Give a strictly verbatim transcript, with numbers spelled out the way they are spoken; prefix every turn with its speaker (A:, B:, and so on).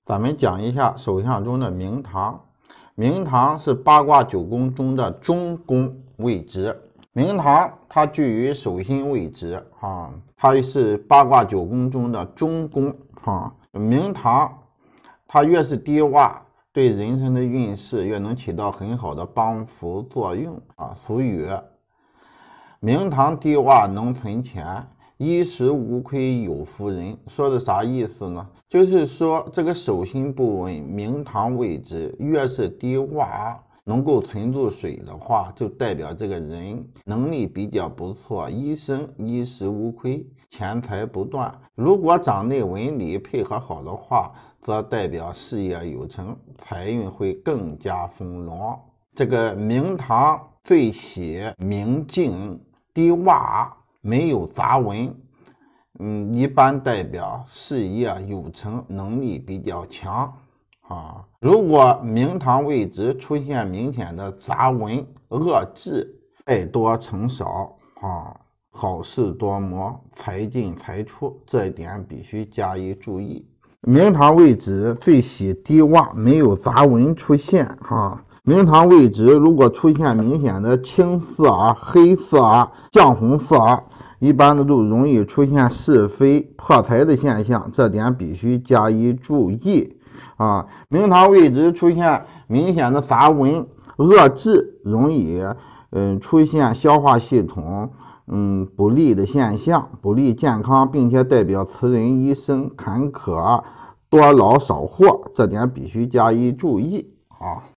A: 咱们讲一下手相中的明堂。明堂是八卦九宫中的中宫位置。明堂它居于手心位置啊，它是八卦九宫中的中宫啊。明堂它越是低洼，对人生的运势越能起到很好的帮扶作用啊。俗语：明堂低洼能存钱，衣食无亏有福人。说的啥意思呢？就是说这个手心部位明堂位置越是低洼，能够存住水的话，就代表这个人能力比较不错，一生衣食无亏，钱财不断。如果掌内纹理配合好的话，则代表事业有成，财运会更加丰隆。这个明堂最喜明净低洼，没有杂纹，嗯，一般代表事业有成，能力比较强啊。如果明堂位置出现明显的杂纹、恶痣，爱多成少啊，好事多磨，财进财出，这一点必须加以注意。明堂位置最喜低洼，没有杂纹出现哈。明堂位置如果出现明显的青色啊、黑色啊、酱红色啊，一般的都容易出现是非破财的现象，这点必须加以注意啊。明堂位置出现明显的杂纹、恶痣，容易嗯出现消化系统嗯不利的现象，不利健康，并且代表此人一生坎坷，多劳少获，这点必须加以注意啊。